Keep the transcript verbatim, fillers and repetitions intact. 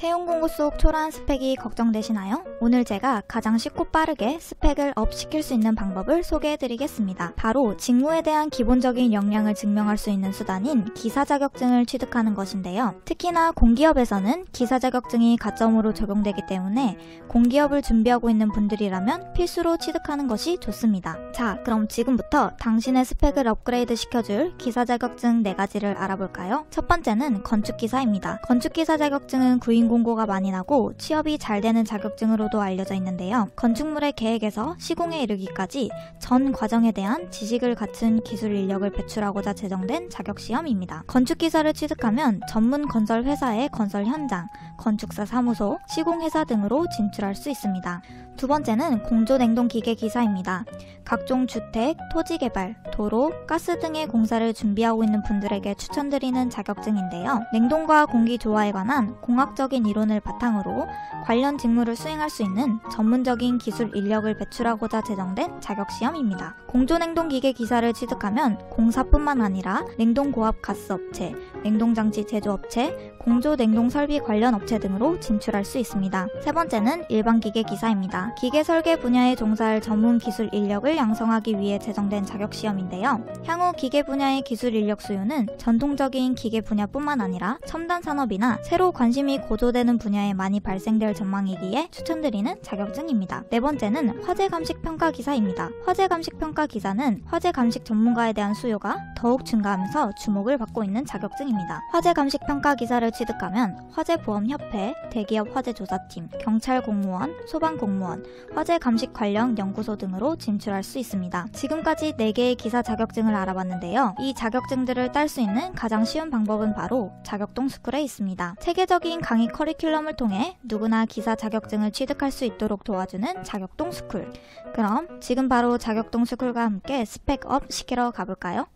채용공고 속 초라한 스펙이 걱정되시나요? 오늘 제가 가장 쉽고 빠르게 스펙을 업 시킬 수 있는 방법을 소개해드리겠습니다. 바로 직무에 대한 기본적인 역량을 증명할 수 있는 수단인 기사 자격증을 취득하는 것인데요. 특히나 공기업에서는 기사 자격증이 가점으로 적용되기 때문에 공기업을 준비하고 있는 분들이라면 필수로 취득하는 것이 좋습니다. 자, 그럼 지금부터 당신의 스펙을 업그레이드 시켜줄 기사 자격증 네 가지를 알아볼까요? 첫 번째는 건축기사입니다. 건축기사 자격증은 구인 공고가 많이 나고 취업이 잘 되는 자격증으로도 알려져 있는데요. 건축물의 계획에서 시공에 이르기까지 전 과정에 대한 지식을 갖춘 기술 인력을 배출하고자 제정된 자격시험입니다. 건축기사를 취득하면 전문 건설 회사의 건설 현장, 건축사 사무소, 시공회사 등으로 진출할 수 있습니다. 두 번째는 공조냉동기계기사입니다. 각종 주택, 토지개발, 도로, 가스 등의 공사를 준비하고 있는 분들에게 추천드리는 자격증인데요. 냉동과 공기 조화에 관한 공학적인 이론을 바탕으로 관련 직무를 수행할 수 있는 전문적인 기술 인력을 배출하고자 제정된 자격시험입니다. 공조냉동기계기사를 취득하면 공사뿐만 아니라 냉동고압 가스업체, 냉동장치 제조업체, 공조냉동설비 관련 업체 등으로 진출할 수 있습니다. 세 번째는 일반기계기사입니다. 기계 설계 분야에 종사할 전문 기술 인력을 양성하기 위해 제정된 자격시험인데요. 향후 기계 분야의 기술 인력 수요는 전통적인 기계 분야뿐만 아니라 첨단 산업이나 새로 관심이 고조되는 분야에 많이 발생될 전망이기에 추천드리는 자격증입니다. 네 번째는 화재 감식 평가 기사입니다. 화재 감식 평가 기사는 화재 감식 전문가에 대한 수요가 더욱 증가하면서 주목을 받고 있는 자격증입니다. 화재 감식 평가 기사를 취득하면 화재보험협회, 대기업 화재조사팀, 경찰 공무원, 소방 공무원, 화재 감식 관련 연구소 등으로 진출할 수 있습니다. 지금까지 네 개의 기사 자격증을 알아봤는데요. 이 자격증들을 딸 수 있는 가장 쉬운 방법은 바로 자격동 스쿨에 있습니다. 체계적인 강의 커리큘럼을 통해 누구나 기사 자격증을 취득할 수 있도록 도와주는 자격동 스쿨. 그럼 지금 바로 자격동 스쿨과 함께 스펙업 시키러 가볼까요?